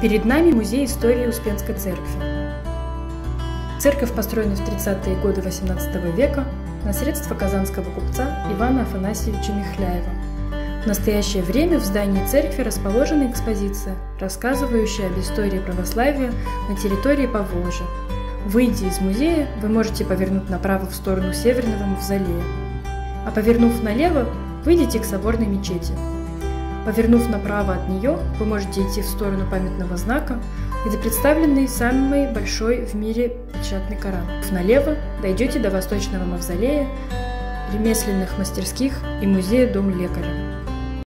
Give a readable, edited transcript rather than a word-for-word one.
Перед нами музей истории Успенской церкви. Церковь построена в 30-е годы XVIII века на средства казанского купца Ивана Афанасьевича Михляева. В настоящее время в здании церкви расположена экспозиция, рассказывающая об истории православия на территории Поволжья. Выйдя из музея, вы можете повернуть направо в сторону Северного мавзолея, а повернув налево, выйдете к соборной мечети. Повернув направо от нее, вы можете идти в сторону памятного знака, где представленный самый большой в мире печатный Коран. Налево дойдете до Восточного мавзолея, ремесленных мастерских и музея Дом лекаря.